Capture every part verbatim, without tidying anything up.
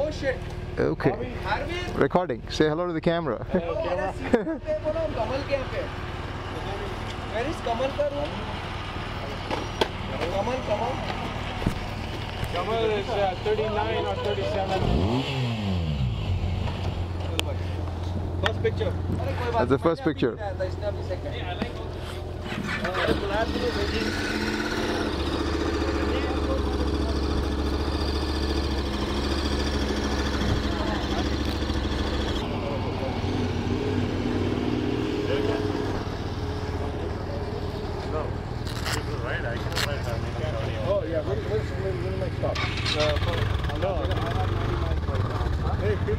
Oh shit. Okay. Recording. Say hello to the camera. Hello, camera. Where is Kamal ka room? Kamal, Kamal. Kamal is uh, thirty-nine or thirty-seven. First picture. That's the first picture. Oh yeah, where, where's, where, where my stop? Uh, no, I have ninety miles right now. Hey, keep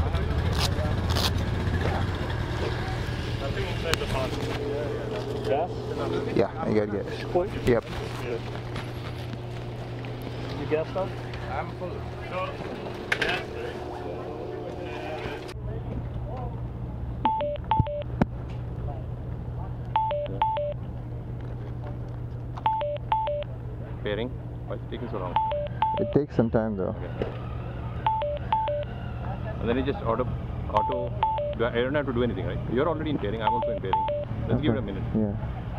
nothing inside the pond. Gas? Yeah, I got gas. Full? Yep. You gas up? I'm full. No. Gas, right? Pairing? Why is it taking so long? It takes some time though. Okay. And then it just auto, auto, do I, I don't have to do anything, right? You're already in pairing, I'm also in pairing. Let's Okay. give it a minute. Yeah.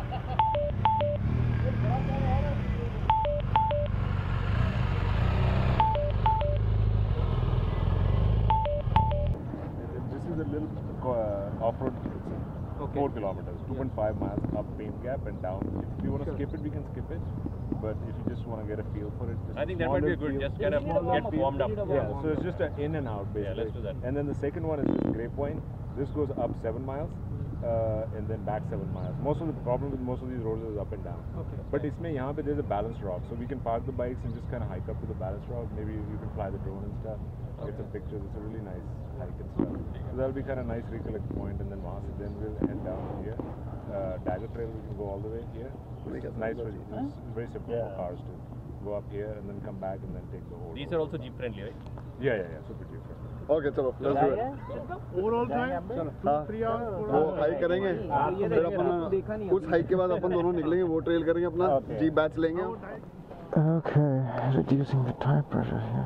This is a little uh, off-road, Okay. four kilometers, two point five miles up Paint Gap and down. If you want to Sure. skip it, we can skip it. But if you just want to get a feel for it, just I think a that might be smaller good, feel. just kind of get warmed up. Yeah, so it's just an in and out basically. Yeah, let's do that. And then the second one is this Grapevine. This goes up seven miles uh, and then back seven miles. Most of the problem with most of these roads is up and down. Okay. But it's me, यहाँ पे there's a balanced rock, so we can park the bikes and just kind of hike up to the balanced rock. Maybe you can fly the drone and stuff. Get some pictures. It's a really nice hike and stuff. So that'll be kind of nice recollect point, and then वहाँ से then we'll head down here. Uh, Dagger Trail, we can go all the way here. It's nice, for, it's very simple Yeah. for cars to go up here and then come back and then take the whole. These road. are also Jeep friendly, right? Yeah, yeah, yeah, super cheap. Okay, चलो, let's do it. Overall time, हाँ, three hours. वो hike करेंगे, फिर अपन कुछ hike के बाद अपन दोनों निकलेंगे, वो ट्रेल करेंगे अपना, जीप बैच लेंगे. Okay, reducing the tire pressure here.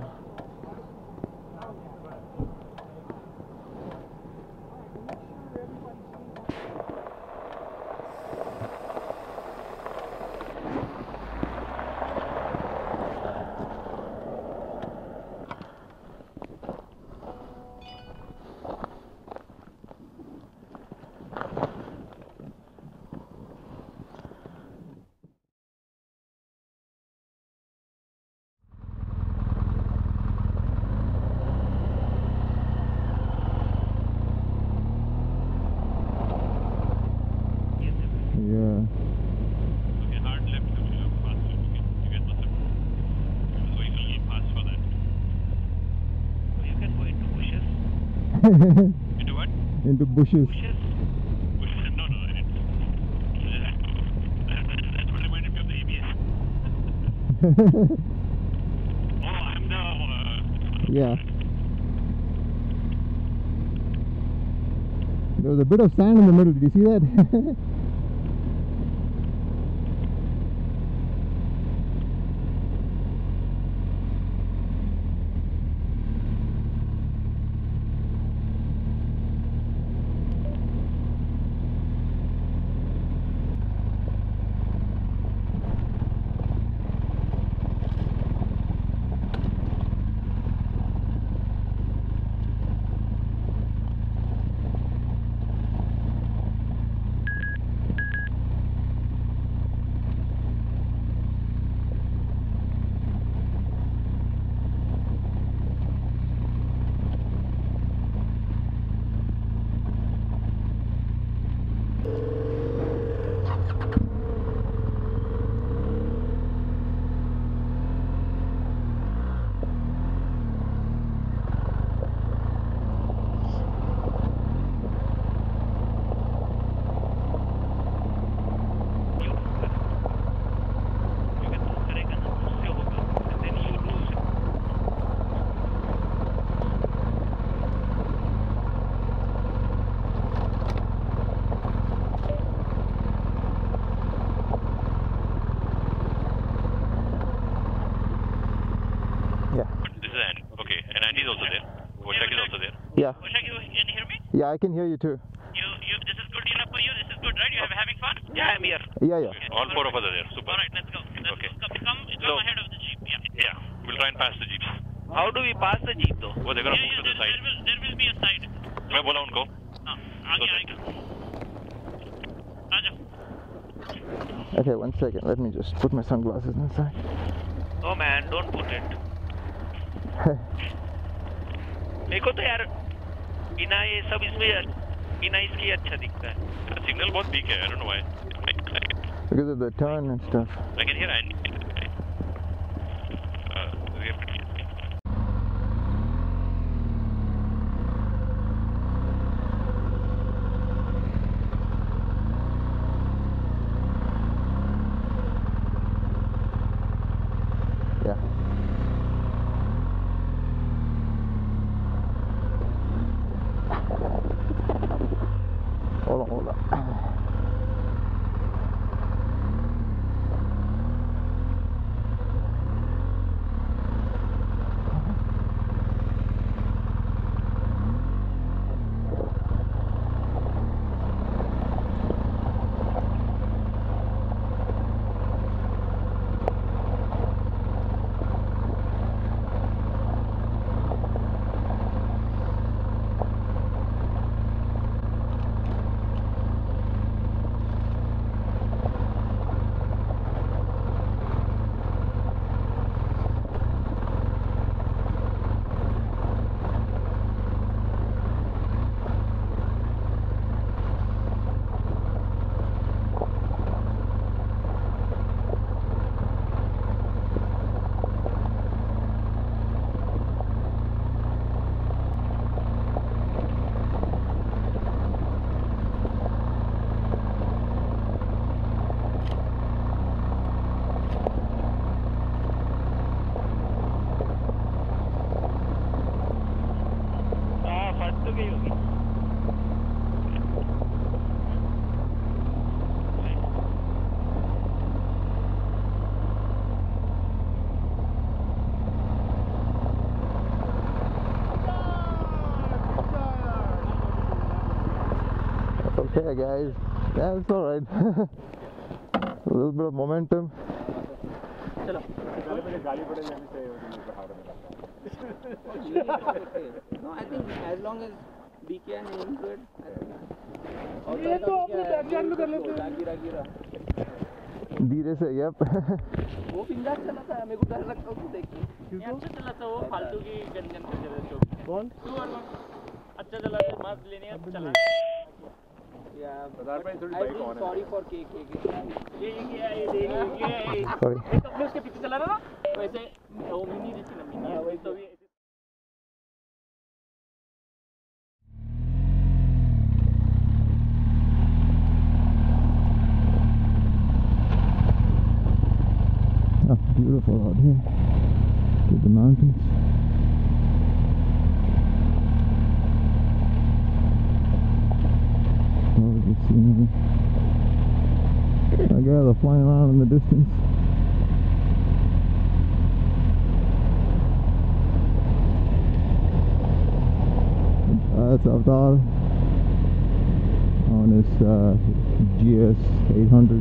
Yeah. Okay, hard left to uh, fast left. Okay, you guys must have going a little fast for that. Oh, you can go into bushes. Into what? Into bushes. Bushes? Bushes? No, no, I didn't. That, that, that's what reminded me of the A B S. Oh, I'm the. Uh, Yeah. There was a bit of sand in the middle. Did you see that? Yeah, I can hear you too. You, you, this is good enough for you? This is good, right? You are having fun? Yeah, I'm here. Yeah, yeah. Okay. All four of us are there. Super. Alright, let's go. Let's Okay. go. Come, come, come So- ahead of the jeep. Yeah. Yeah, we'll try and pass the jeeps. How do we pass the jeep though? Oh, they're gonna yeah, move yeah, to the there, side. there will, there will be a side. मैं बोला उनको. हाँ, आगे आएगा. आ जाओ. Okay, one second. Let me just put my sunglasses inside. Oh man, don't put it. मेरे को तो यार बिना ये सब इसमें बिना इसके अच्छा दिखता है. The signal बहुत weak है. I don't know why. Because of the turn and stuff. I can hear Andy. Uh, we have to- Yeah. Hold on, hold on. हाँ, फट तो गई होगी. Okay, guys. Yeah, it's alright. A little bit of momentum. पहले पहले गाली पड़ेगी हमें चाहिए होती है No, I think as long as B K and aim good. ये तो अपने बैकग्राउंड में कर लेते हैं. गिरा गिरा. धीरे से, yep. वो पिंगा चला था, मेरे को डर लगता उसको देख के. ये अच्छा चला था वो फालतू की गंजन कर चला चौक. कौन? तू और वो अच्छा चला था मार्क्स लेने का चला. Yeah, बता भाई थोड़ी I बाइक feel ऑन है. sorry for K K. ये ये ये ये ये Sorry. एक अपने उसके पीछे चला रहा ना वैसे वो मिनी जैसी ना मिनी है वही तो भी Oh, beautiful out here. To the mountains. Oh, good scenery. I gather flying around in the distance. Uh, that's Avtar on his uh, G S eight hundred.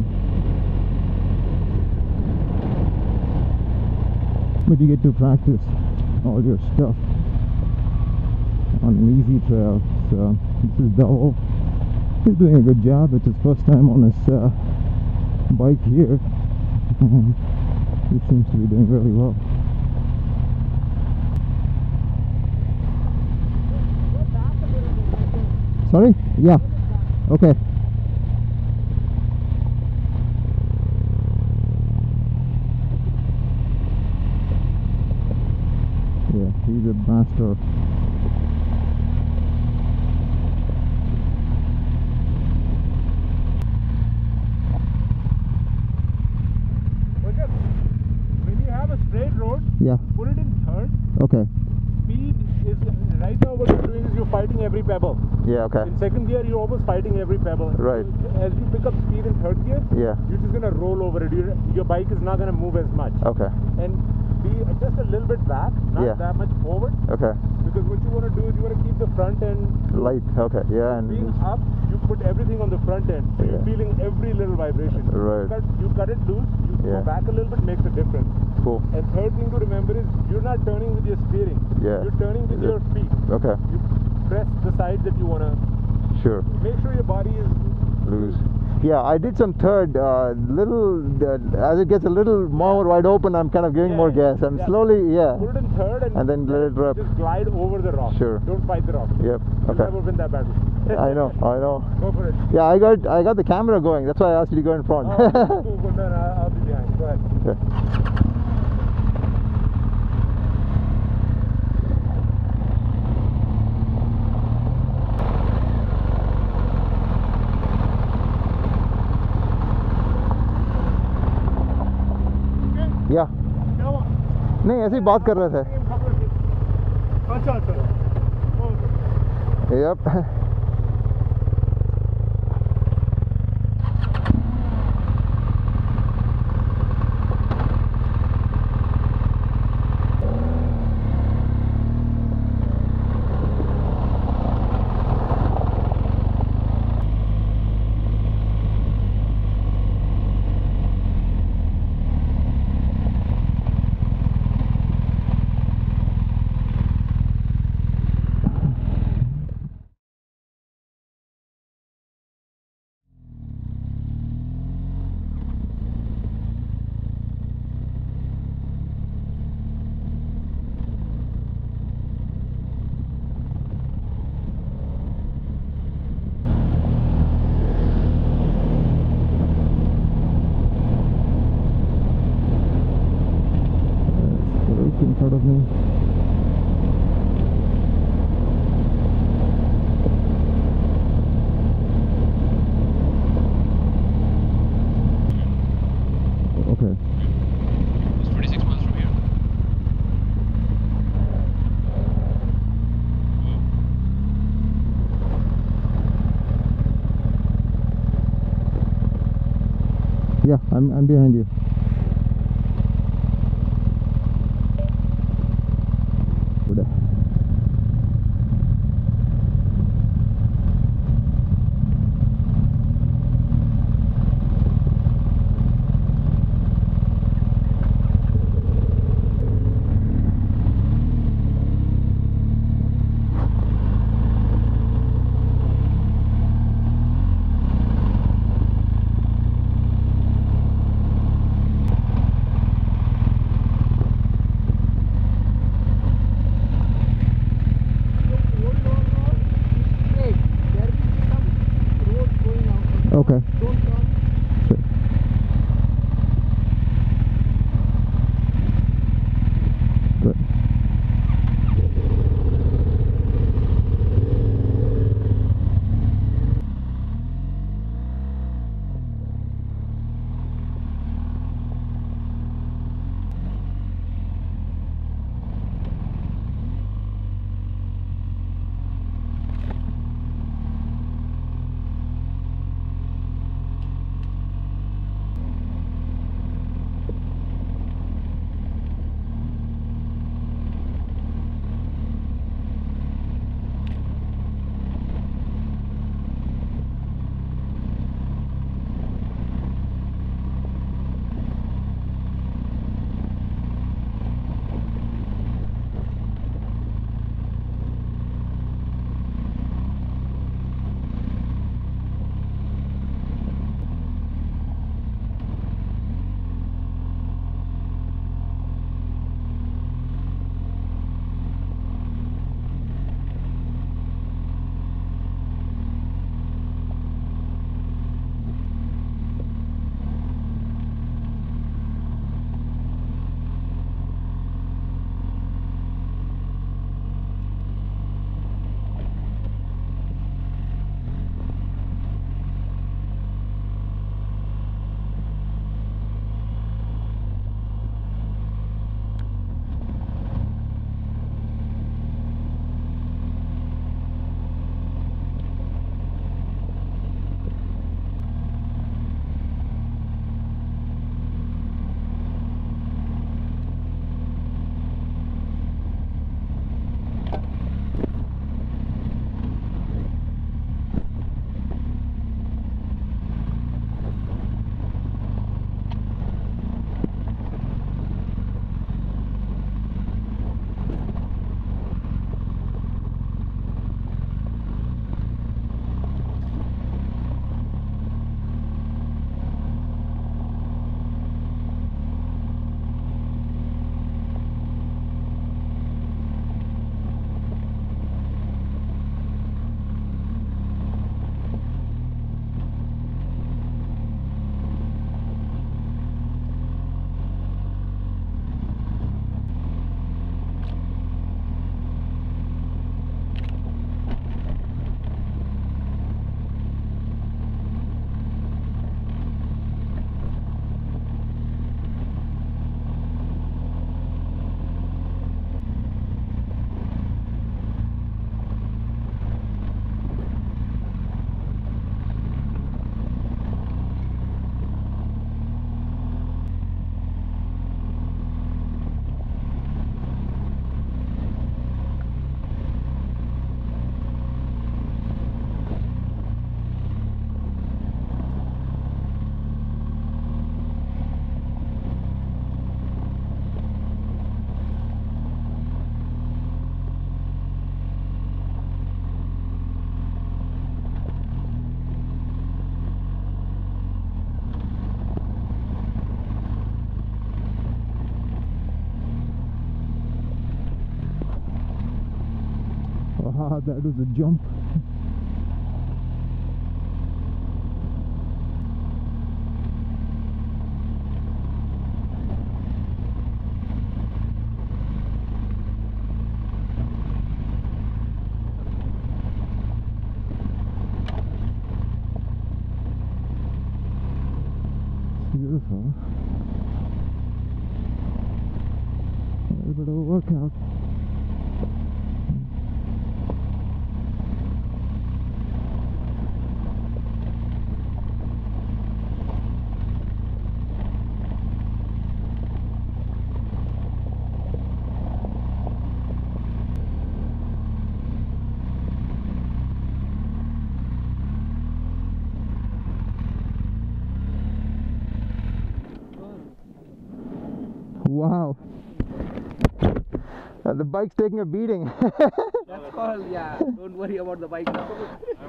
But you get to practice all your stuff on an easy trail. So this is Davo. He's doing a good job. It's his first time on his uh, bike here. He seems to be doing really well. Sorry? Yeah. Okay. Yeah, he's a master. When you have a straight road, Yeah. put it in third. Okay. Speed is right now what you're doing is you're fighting every pebble. Yeah, okay. In second gear, you're almost fighting every pebble. Right. As you pick up speed in third gear, Yeah. you're just gonna roll over it. Your, your bike is not gonna move as much. Okay. And be just a little bit back, not Yeah. that much forward, Okay. because because what you want to do is you want to keep the front end Light. Okay. Yeah. And being up. You put everything on the front end, so Yeah. you're feeling every little vibration. Right. You cut, you cut it loose. You Yeah. go back a little bit, makes a difference. cool. And third thing to remember is you're not turning with your steering. Yeah. You're turning with Yeah. your feet. Okay. You press the sides that you want to. Sure. Make sure your body is Loose. Yeah, I did some third. Uh, little uh, as it gets a little more wide open, I'm kind of giving Yeah, more yeah. gas. I'm Yeah. slowly, yeah. Put it in third and, And then let it drop. Just glide over the rock. Sure. Don't fight the rock. Yep. You'll Okay. never win that battle. I know. I know. Go for it. Yeah, I got I got the camera going. That's why I asked you to go in front. Oh, cool, cool. No, no, I'll be behind. Go ahead. Yeah. या नहीं ऐसे ही बात कर रहे थे अच्छा अच्छा yup in front of me. Okay. It's twenty-six miles from here. Yeah, I'm I'm behind you. Good. Okay. Sure. Good. Wow, that was a jump. Beautiful. A little bit of a workout. Wow. Uh, the bike's taking a beating. That's called, yeah. Don't worry about the bike now.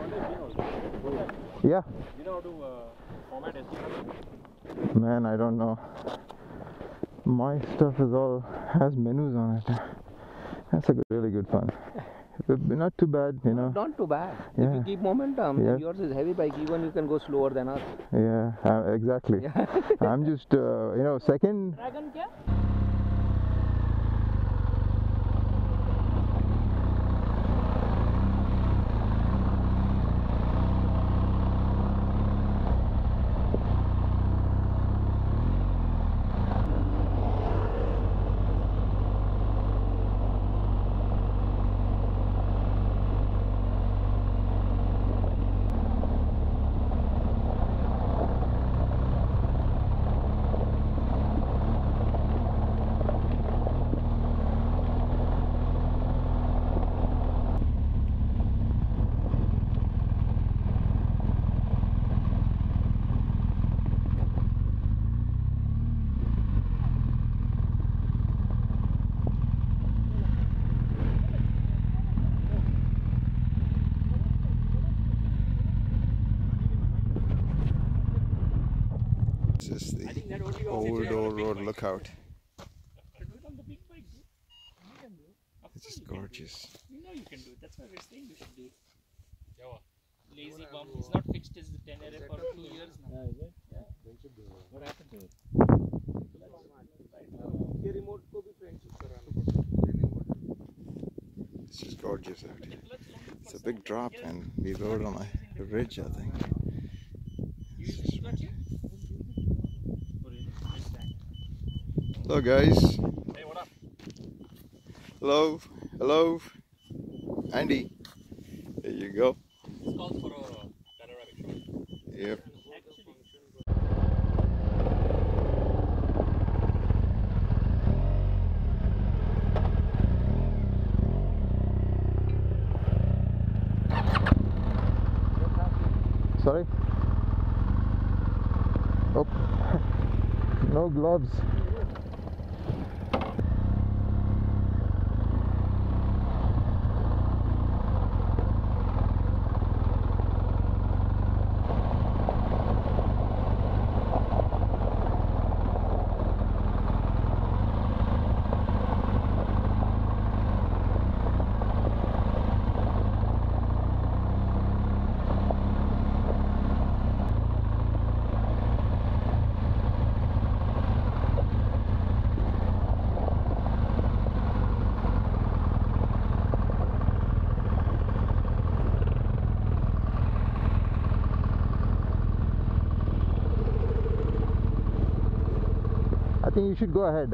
Yeah. You know how to uh, format S D card? Man, I don't know. My stuff is all has menus on it. That's a good, really good fun. But not too bad, you know. Not too bad. Yeah. If you keep momentum, Yeah. then yours is heavy bike. Even you can go slower than us. Yeah, uh, exactly. I'm just, uh, you know, second. Dragon क्या? This is the Old Old Road lookout. It's just gorgeous. You know you can do it. That's why we're saying you should do it. Lazy bump. It's not fixed as the ten R F for two years now. Yeah. What happened to it? It's just gorgeous out here. It's a big drop and we rode on a ridge, I think. You got you? Hello guys. Hey, what up? Hello. Hello. Andy. There you go. It's called for a panoramic shot. Yep. Sorry? Oh, no gloves. I think you should go ahead.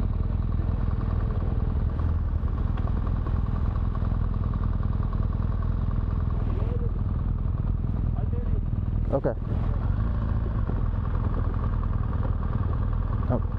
Okay. Oh.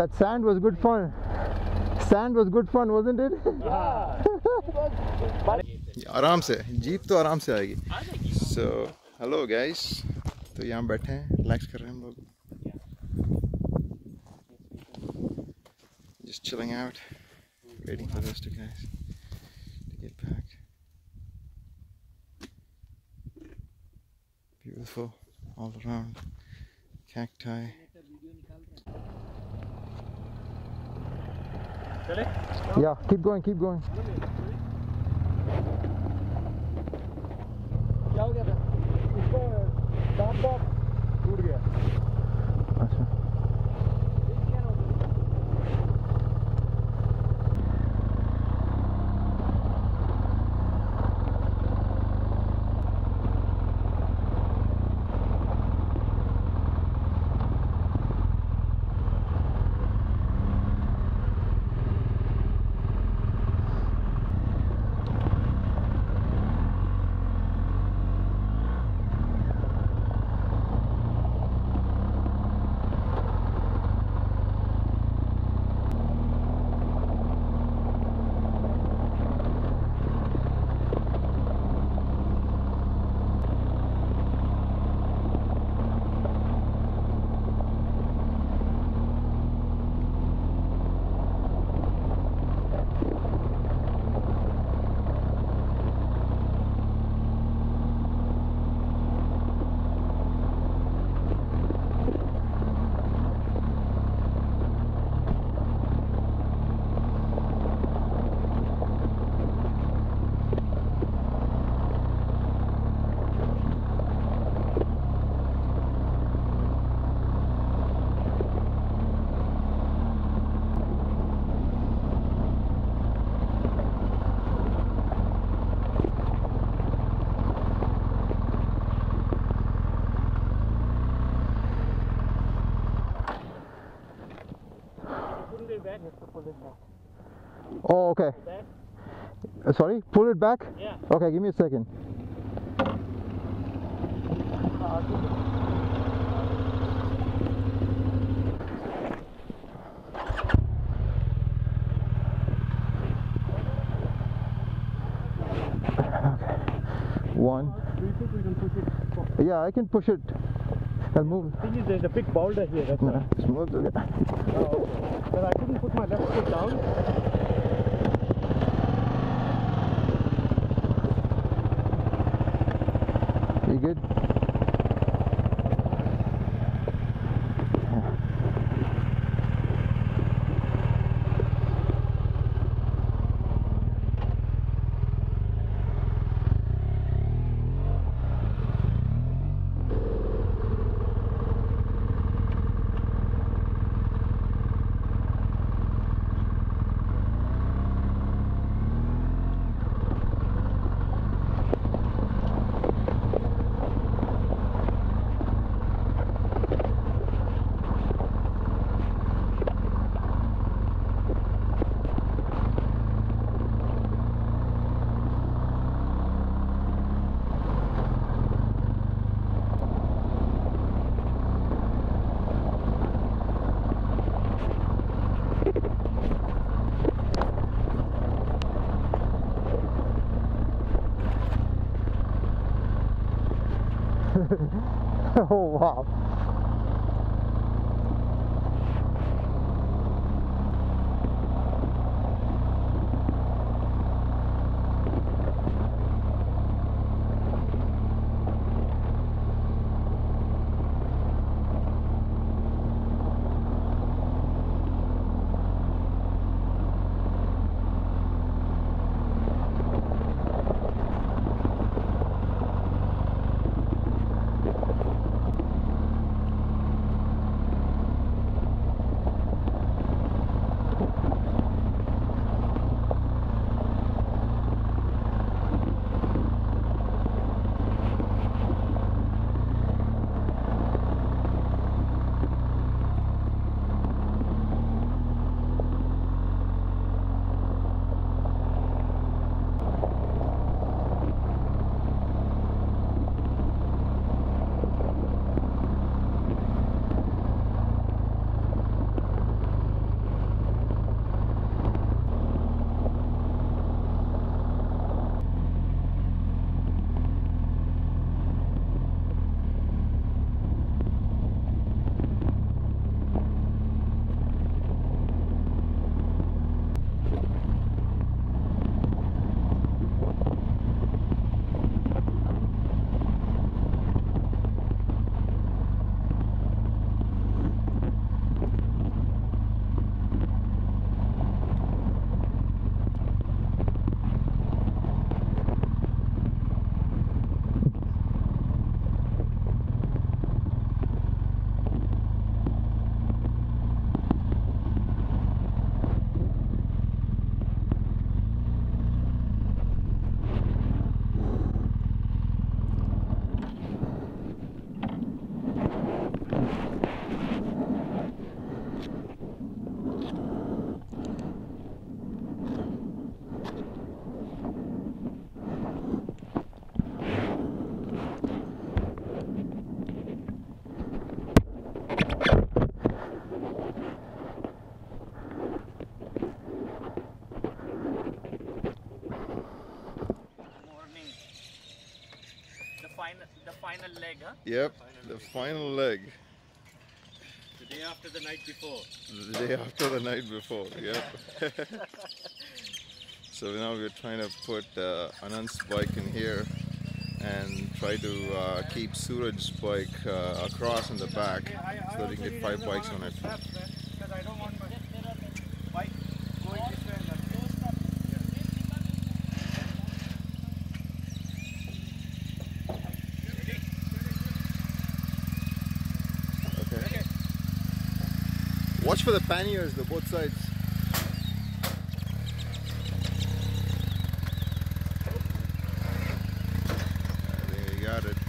That sand was good fun. Sand was good fun, wasn't it? आराम से jeep तो आराम से आएगी. So hello guys, तो यहाँ बैठे हैं, रिलैक्स कर रहे हैं हम लोग. Just chilling out, waiting for the rest of you guys to get back. Beautiful all around, cacti. Yeah, keep going, keep going. क्या हो गया था? उसका दांत दांत टूट गया. अच्छा. Oh, okay. Uh, sorry, pull it back? Yeah. Okay, give me a second. Okay. One. Do you think we can push it? Yeah, I can push it. I'll move. The thing is, there's a big boulder here. That's No, just move it. oh, okay. But I couldn't put my left foot down. You good? Oh wow. final leg, huh? Yep, the final leg. The day after the night before. The day after the night before, yep. So now we're trying to put uh, Anand's bike in here and try to uh, keep Suraj's bike uh, across in the back so that we can get five bikes on it. Because I don't want my bike going this way and that way. Okay. Watch for the panniers, the both sides. I think we got it.